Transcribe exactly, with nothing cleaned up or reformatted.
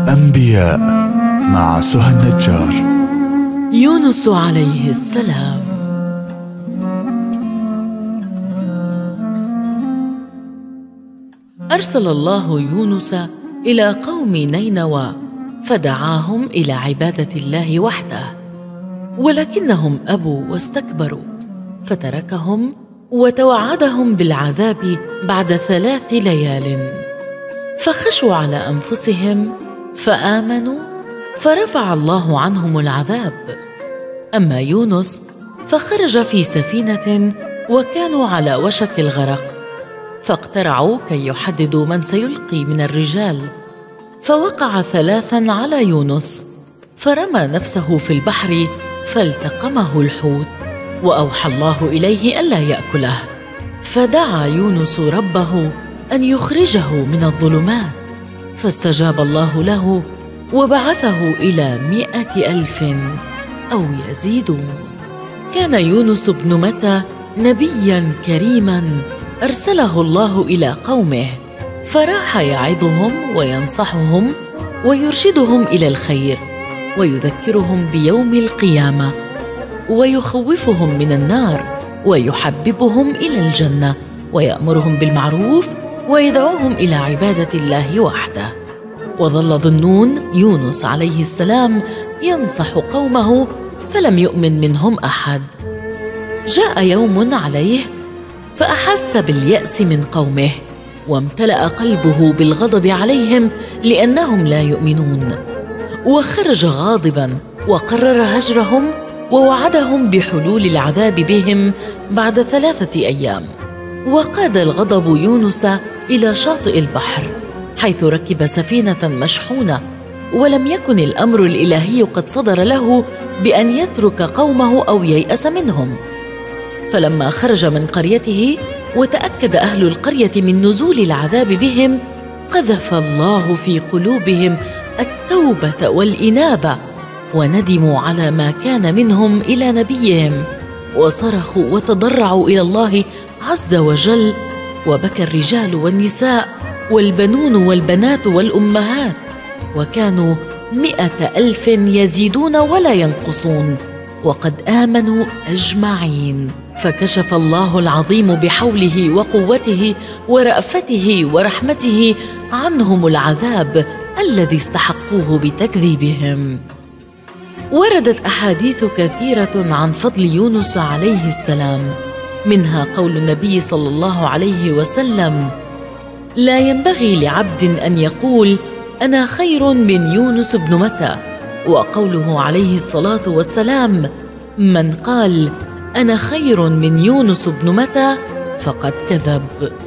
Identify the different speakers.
Speaker 1: أنبياء مع سهى النجار.
Speaker 2: يونس عليه السلام. أرسل الله يونس إلى قوم نينوى فدعاهم إلى عبادة الله وحده، ولكنهم أبوا واستكبروا فتركهم وتوعدهم بالعذاب بعد ثلاث ليال، فخشوا على أنفسهم فآمنوا فرفع الله عنهم العذاب. أما يونس فخرج في سفينة وكانوا على وشك الغرق، فاقترعوا كي يحددوا من سيلقي من الرجال، فوقع ثلاثا على يونس فرمى نفسه في البحر فالتقمه الحوت، وأوحى الله إليه ألا يأكله، فدعا يونس ربه أن يخرجه من الظلمات، فاستجاب الله له وبعثه إلى مئة ألف أو يزيدون. كان يونس بن متى نبيا كريما أرسله الله إلى قومه، فراح يعظهم وينصحهم ويرشدهم إلى الخير ويذكرهم بيوم القيامة ويخوفهم من النار ويحببهم إلى الجنة ويأمرهم بالمعروف ويدعوهم إلى عبادة الله وحده. وظل ظنون يونس عليه السلام ينصح قومه فلم يؤمن منهم أحد. جاء يوم عليه فأحس باليأس من قومه، وامتلأ قلبه بالغضب عليهم لأنهم لا يؤمنون، وخرج غاضبا وقرر هجرهم ووعدهم بحلول العذاب بهم بعد ثلاثة أيام. وقاد الغضب يونس إلى شاطئ البحر حيث ركب سفينة مشحونة، ولم يكن الأمر الإلهي قد صدر له بأن يترك قومه أو ييأس منهم. فلما خرج من قريته وتأكد أهل القرية من نزول العذاب بهم، قذف الله في قلوبهم التوبة والإنابة، وندموا على ما كان منهم إلى نبيهم، وصرخوا وتضرعوا إلى الله عز وجل، وبكى الرجال والنساء والبنون والبنات والأمهات، وكانوا مئة ألف يزيدون ولا ينقصون، وقد آمنوا أجمعين. فكشف الله العظيم بحوله وقوته ورأفته ورحمته عنهم العذاب الذي استحقوه بتكذيبهم. وردت أحاديث كثيرة عن فضل يونس عليه السلام، منها قول النبي صلى الله عليه وسلم: لا ينبغي لعبد أن يقول أنا خير من يونس بن متى، وقوله عليه الصلاة والسلام: من قال أنا خير من يونس بن متى فقد كذب.